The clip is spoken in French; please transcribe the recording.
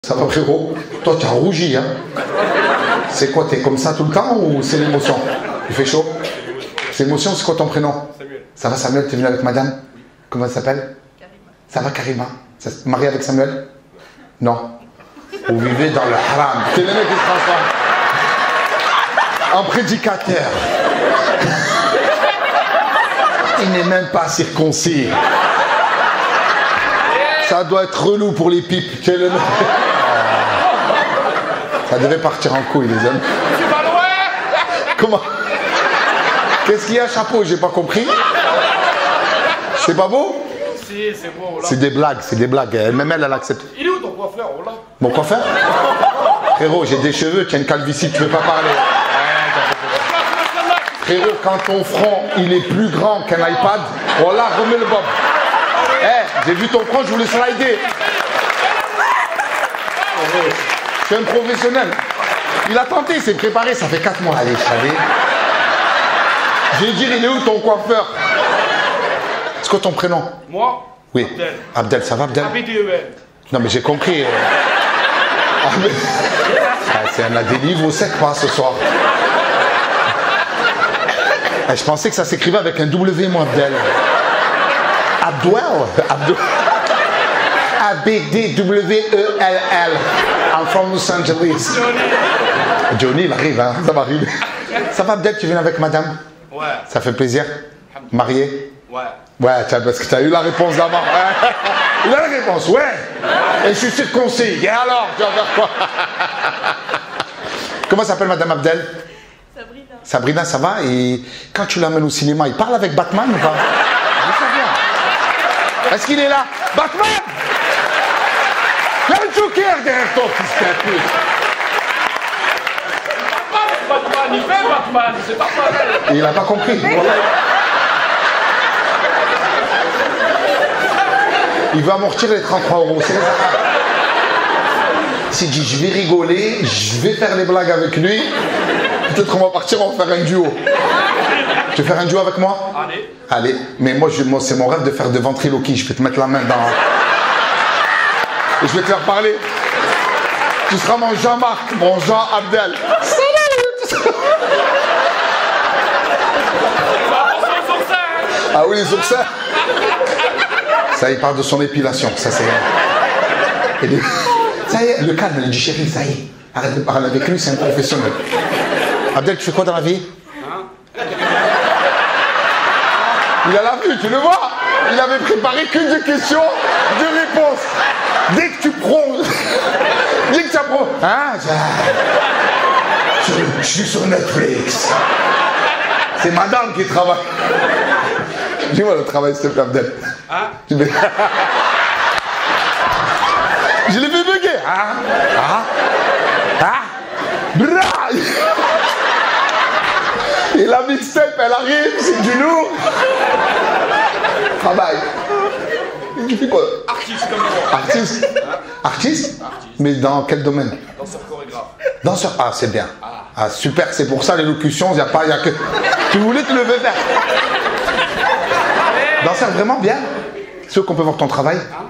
Ça va frérot? Toi tu as rougi hein? C'est quoi, t'es comme ça tout le temps ou c'est l'émotion? Il fait chaud? C'est l'émotion, c'est quoi ton prénom? Samuel. Ça va Samuel, t'es venu avec madame? Oui. Comment elle s'appelle? Karima. Ça va Karima? Mariée avec Samuel? Non. Vous vivez dans le haram. C'est le mec qui se transforme en prédicateur. Il n'est même pas circoncis. Ça doit être relou pour les pipes. Quel est le... Ça devait partir en couille, les hommes. Comment? Qu'est-ce qu'il y a, chapeau? J'ai pas compris. C'est pas beau? Si, c'est beau, là. C'est des blagues, c'est des blagues. Même elle accepte. Il est où ton coiffeur, oh là? Mon coiffeur? Frérot, j'ai des cheveux, tu as une calvitie, tu veux pas parler. Frérot, quand ton front, il est plus grand qu'un iPad, voilà, remets le bob. Eh, j'ai vu ton front, je voulais slider. Je suis un professionnel. Il a tenté, il s'est préparé, ça fait 4 mois. Allez, chalet. Je vais dire, il est où ton coiffeur? C'est quoi ton prénom? Moi? Oui. Abdel. Abdel, ça va Abdel? ABDEL. Non mais j'ai compris. Ah, mais... ah, c'est un des livres sec pas ce soir. Ah, je pensais que ça s'écrivait avec un W moi Abdel. Abdel. A-B-D-W-E-L-L. I'm from Los Angeles. Johnny, il arrive, hein. Ça va arriver. Ça va Abdel, tu viens avec madame? Ouais. Ça fait plaisir. Marié? Ouais. Ouais, parce que tu as eu la réponse là-bas. Ouais. Il a la réponse, ouais. Et je suis circoncis. Et alors, tu vas faire quoi? Comment s'appelle madame Abdel? Sabrina. Sabrina, ça va? Et quand tu l'amènes au cinéma, il parle avec Batman ou pas? Je sais bien. Est-ce qu'il est là? Batman! Il y a un Joker derrière toi, fils de pute. Batman, il fait Batman, c'est pas pareil. Et il n'a pas compris. Il va amortir les 33 €. C'est les Arabes. S'il dit je vais rigoler, je vais faire les blagues avec lui, peut-être qu'on va partir, on va faire un duo. Tu veux faire un duo avec moi? Allez. Allez, mais moi c'est mon rêve de faire de ventriloquie. Je vais te mettre la main dans... Et je vais te faire parler. Tu seras mon Jean-Marc, mon Jean Abdel. Salut. Ah oui, les oursins. Ça, il parle de son épilation. Ça, c'est... Ça y est, le calme, il dit chérie, ça y est. Arrête de parler avec lui, c'est un professionnel. Abdel, tu fais quoi dans la vie? Il a la vue, tu le vois? Il avait préparé que des questions, des réponses. Dès que tu prends... Dès que tu apprends... Hein? Je suis sur Netflix. C'est madame qui travaille. Dis-moi le travail, s'il te plaît, Abdel. Hein? Je l'ai fait bugger. Ah, ah, ah, bra. Et la mixtape, elle arrive, c'est du lourd. Travail. Tu fais quoi? Artiste comme moi. Artiste. Artiste? Mais dans quel domaine? Danseur chorégraphe. Danseur. Ah, c'est bien. Ah, super, c'est pour ça l'élocution, il n'y a pas, il y a que... Tu voulais te lever vers... Danseur, vraiment bien. C'est sûr qu'on peut voir ton travail?